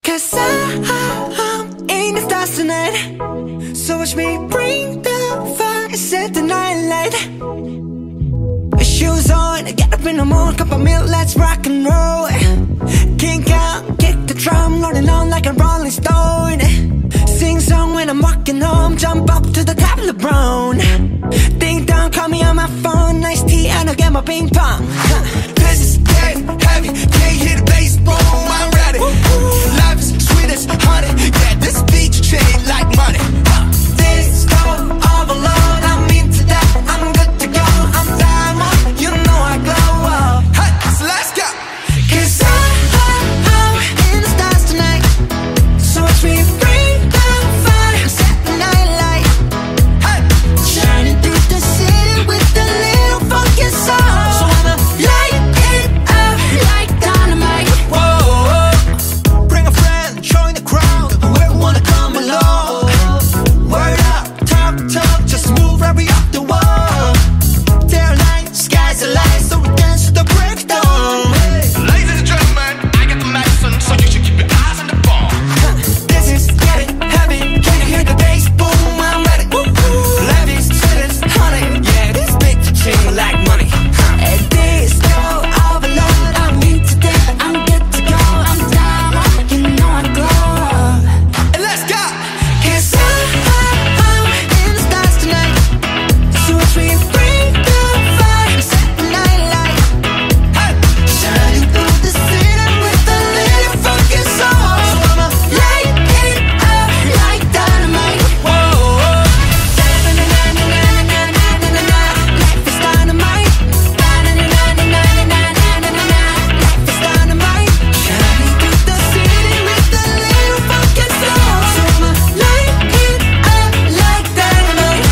Cause I'm in the stars tonight. So watch me bring the fire, set the night light. Shoes on, get up in the morning, cup of milk, let's rock and roll. Kink out, kick the drum, rolling on like a rolling stone. Sing song when I'm walking home, jump up to the top of the brown. Ding dong, call me on my phone, nice tea and I'll get my ping pong. This is getting heavy, can't hear the bass, boom, I'm ready. Life is sweet as honey, yeah, this beat you chain like money. This go overload, I'm into that, I'm good to go. I'm diamond, you know I glow up. Hey, so let's go. Cause I'm in the stars tonight. So watch me bring the fire, set the night light. Hey, Shining through the city with a little funky soul. So I'ma light it up like dynamite. whoa, bring a friend, join the crowd, whoever wanna come along. Word up, talk, just move right up the wall. Their line, sky's the line, so we dance to the breakdown. Ladies and gentlemen, I got the medicine, so you should keep your eyes on the ball. This is getting heavy. Can you hear the bass? Boom, I'm ready. Life is sweet as honey, yeah, this beat you chain like money. Hey, this go overload. I'm into that. I'm good to go. I'm diamond. You know I glow. And let's go. Cause I'm in the stars tonight. So watch me bring the fire, set the night light. Hey, Shining through the city with a little funky soul. So I'ma light it up like dynamite. whoa, Na-na-na-na-na-na-na-na-na-na. Life is dynamite. Na-na-na-na-na-na-na-na-na. Life is dynamite. Shining through the city with a little funky soul. So I'ma light it up like dynamite.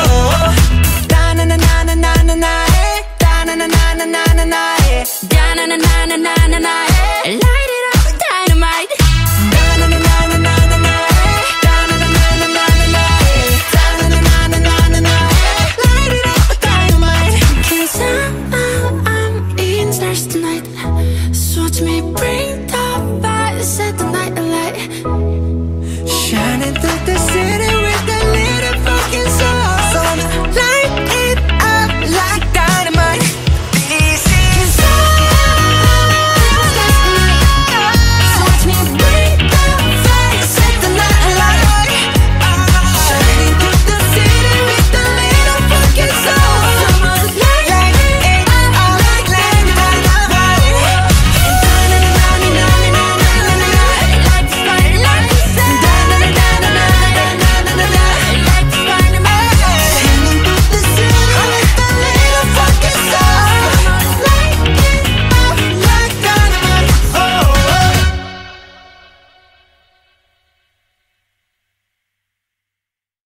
Da-na-na-na-na-na-na-na. Da-na-na-na-na-na-na. Da-na-na-na-na-na-na. Light it up like dynamite. Da-na-na-na-na-na-na. Da-na-na-na-na-na-na. Da-na-na-na-na-na-na. Light it up like dynamite. 'Cause I'm in stars tonight. So watch me bring